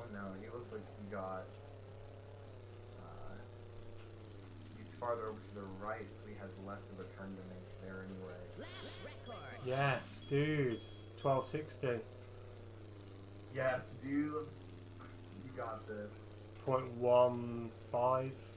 No, he looks like he got. He's farther over to the right, so he has less of a turn to make there anyway. Yes, dude. 1260. Yes, dude. You got this. 0.15.